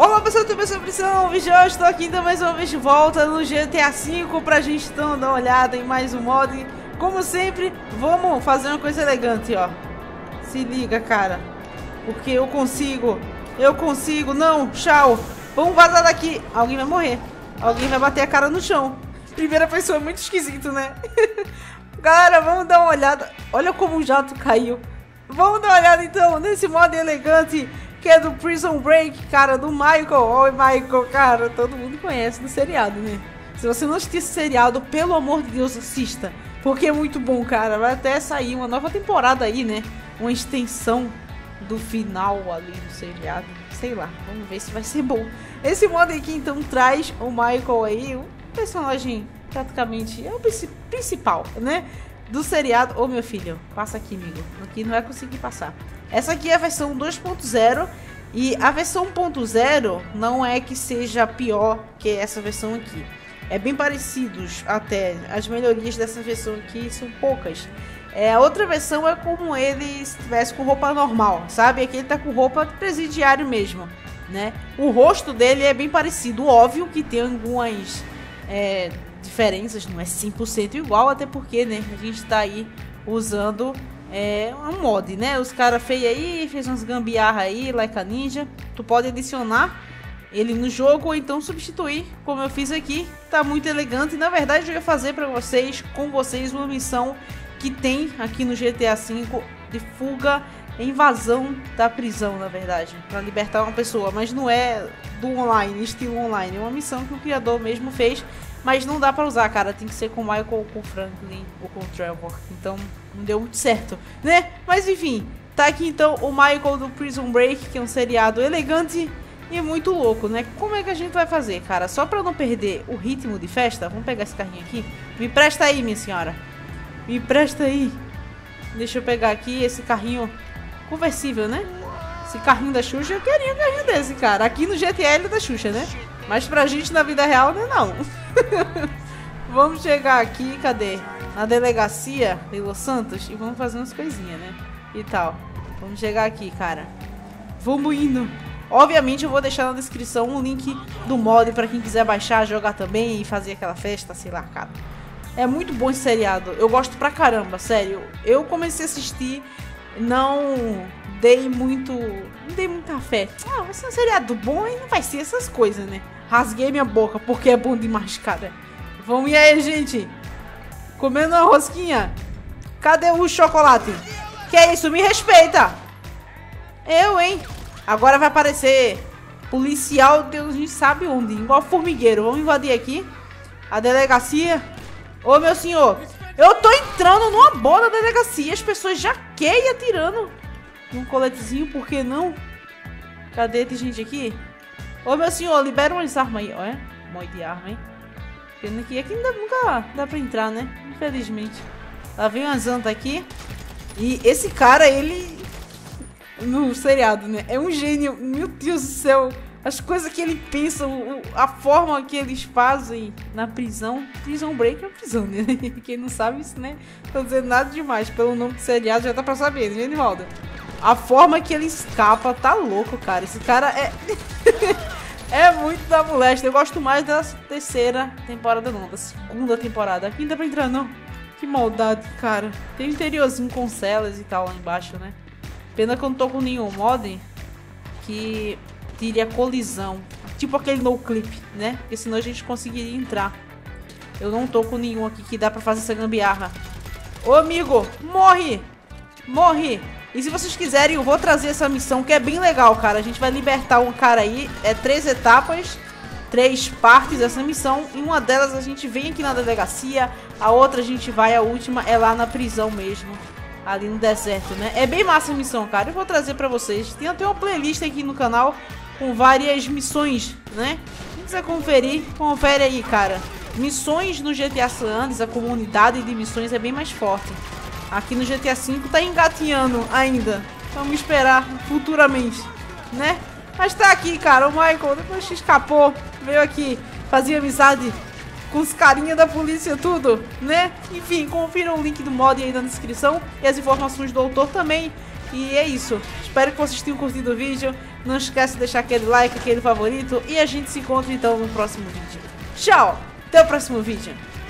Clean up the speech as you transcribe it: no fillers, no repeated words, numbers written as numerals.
Olá pessoal, tudo bem? Eu sou o vídeo hoje, estou aqui ainda mais uma vez de volta no GTA V pra gente então dar uma olhada em mais um mod. Como sempre, vamos fazer uma coisa elegante, ó. Se liga, cara, porque eu consigo, não, tchau. Vamos vazar daqui, alguém vai morrer, alguém vai bater a cara no chão. Primeira pessoa, muito esquisito, né? Galera, vamos dar uma olhada, olha como o jato caiu. Vamos dar uma olhada então nesse mod elegante que é do Prison Break, cara, do Michael. Oi, Michael, cara, todo mundo conhece do seriado, né? Se você não assistiu esse seriado, pelo amor de Deus, assista, porque é muito bom, cara. Vai até sair uma nova temporada aí, né? Uma extensão do final ali do seriado, sei lá, vamos ver se vai ser bom. Esse mod aqui então traz o Michael aí, um personagem praticamente é o principal, né? Do seriado. Ô meu filho, passa aqui, amigo. Aqui não vai conseguir passar. Essa aqui é a versão 2.0 e a versão 1.0 não é que seja pior que essa versão aqui. É bem parecidos até. As melhorias dessa versão aqui são poucas. A outra versão é como ele estivesse com roupa normal, sabe? Aqui ele tá com roupa de presidiário mesmo, né? O rosto dele é bem parecido. Óbvio que tem algumas diferenças, não é 100% igual, até porque, né, a gente tá aí usando um mod, né? Os caras feios aí, fez umas gambiarra aí, like a ninja. Tu pode adicionar ele no jogo ou então substituir, como eu fiz aqui. Tá muito elegante. Na verdade, eu ia fazer pra vocês, com vocês, uma missão que tem aqui no GTA V de fuga, invasão da prisão, na verdade, para libertar uma pessoa, mas não é do online, estilo online. É uma missão que o criador mesmo fez, mas não dá para usar, cara. Tem que ser com o Michael, com o Franklin ou com o Trevor. Então não deu muito certo, né? Mas enfim, tá aqui então o Michael do Prison Break, que é um seriado elegante e muito louco, né? Como é que a gente vai fazer, cara? Só para não perder o ritmo de festa, vamos pegar esse carrinho aqui. Me presta aí, minha senhora. Me presta aí. Deixa eu pegar aqui esse carrinho conversível, né? Esse carrinho da Xuxa, eu queria um carrinho desse, cara. Aqui no GTL da Xuxa, né? Mas pra gente na vida real, não. Vamos chegar aqui, cadê? Na delegacia de Los Santos e vamos fazer umas coisinhas, né? E tal. Vamos chegar aqui, cara. Vamos indo. Obviamente eu vou deixar na descrição um link do mod pra quem quiser baixar, jogar também e fazer aquela festa, sei lá, cara. É muito bom esse seriado. Eu gosto pra caramba, sério. Eu comecei a assistir, não dei muita fé. Ah, vai ser um seriado bom e não vai ser essas coisas, né? Rasguei minha boca porque é bom demais, cara. Vamos aí, gente. Comendo uma rosquinha. Cadê o chocolate? Que é isso? Me respeita. Eu, hein? Agora vai aparecer policial, Deus não sabe onde. Igual formigueiro. Vamos invadir aqui a delegacia. Ô, meu senhor, eu tô entrando numa boa da delegacia. As pessoas já querem ir atirando num coletezinho, por que não? Cadê? Tem gente aqui? Ô, meu senhor, libera umas armas aí. Olha, um monte de arma, hein? Aqui nunca dá pra entrar, né? Infelizmente. Lá vem uma Zanta aqui. E esse cara, ele... no seriado, né? É um gênio. Meu Deus do céu. As coisas que ele pensa, a forma que eles fazem na prisão. Prison Break é uma prisão, né? Quem não sabe isso, né? Tô dizendo nada demais. Pelo nome do seriado já dá pra saber, né, Genivaldo? A forma que ele escapa tá louco, cara. Esse cara é... é muito da moléstia. Eu gosto mais da terceira temporada, não. Da segunda temporada. Aqui não dá pra entrar, não. Que maldade, cara. Tem um interiorzinho com celas e tal lá embaixo, né? Pena que eu não tô com nenhum mod que... tire a colisão, tipo aquele no clip, né? Porque senão a gente conseguiria entrar. Eu não tô com nenhum aqui que dá pra fazer essa gambiarra. Ô amigo, morre! Morre! E se vocês quiserem, eu vou trazer essa missão que é bem legal, cara. A gente vai libertar um cara aí, 3 etapas, 3 partes dessa missão. Em uma delas a gente vem aqui na delegacia, a outra a gente vai, a última é lá na prisão mesmo. Ali no deserto, né? É bem massa a missão, cara. Eu vou trazer pra vocês. Tem até uma playlist aqui no canal com várias missões, né? Quem quiser conferir, confere aí, cara. Missões no GTA San Andreas, a comunidade de missões é bem mais forte. Aqui no GTA V tá engatinhando ainda. Vamos esperar futuramente, né? Mas tá aqui, cara. O Michael, depois que escapou, veio aqui fazer amizade com os carinha da polícia, tudo, né? Enfim, confiram o link do mod aí na descrição e as informações do autor também. E é isso. Espero que vocês tenham curtido o vídeo. Não esquece de deixar aquele like, aquele favorito. E a gente se encontra então no próximo vídeo. Tchau! Até o próximo vídeo.